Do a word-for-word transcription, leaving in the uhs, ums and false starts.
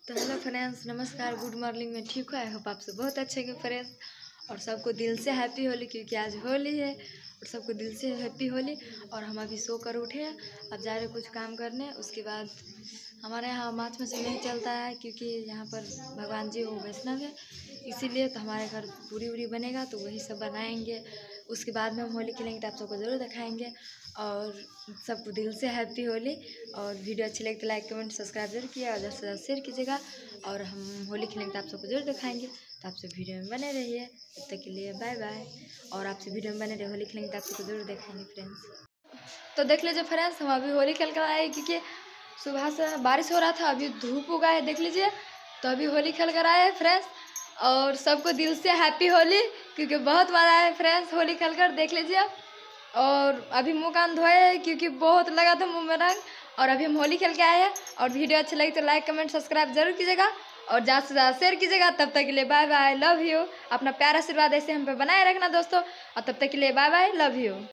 तो hello friends, नमस्कार, good morning में ठीक हो। आई होप आप सब बहुत अच्छे हैं फ्रेंड्स। और सबको दिल से हैप्पी होली, क्योंकि आज होली है और सबको दिल से हैप्पी होली। और हम अभी सो कर उठे हैं, अब जा रहे कुछ काम करने। उसके बाद हमारे यहाँ माछ मछली नहीं चलता है, क्योंकि यहाँ पर भगवान जी वो वैष्णव है, इसीलिए तो हमारे घर पूरी उरी बनेगा तो वही सब बनाएंगे। उसके बाद में हम होली खेलेंगे तो आप सबको ज़रूर दिखाएंगे। और सबको दिल से हैप्पी होली। और वीडियो अच्छी लगी तो लाइक कमेंट सब्सक्राइब जरूर किया और ज़्यादा से ज़्यादा शेयर कीजिएगा। और हम होली खेलेंगे तो आप सबको जरूर दिखाएंगे, तो आप सब वीडियो में बने रहिए। तब तक के लिए बाय बाय। और आपसे वीडियो में बने रहे, होली खेलेंगे तो आप सबको जरूर दिखाएंगे फ्रेंड्स। तो देख लीजिए फ्रेंड्स, हम अभी होली खेल कर आए, क्योंकि सुबह से बारिश हो रहा था, अभी धूप उगा है देख लीजिए। तो अभी होली खेल कर आए हैं फ्रेंड्स। और सबको दिल से हैप्पी होली, क्योंकि बहुत मज़ा आया फ्रेंड्स होली खेल कर देख लीजिए। और अभी मुँह कान धोए हैं, क्योंकि बहुत लगा था मुँह में रंग। और अभी हम होली खेल के आए हैं। और वीडियो अच्छी लगी तो लाइक कमेंट सब्सक्राइब जरूर कीजिएगा और ज़्यादा से ज़्यादा शेयर कीजिएगा। तब तक के लिए बाय बाय, लव यू। अपना प्यार आशीर्वाद ऐसे हम पे बनाए रखना दोस्तों। और तब तक के लिए बाय बाय, लव यू।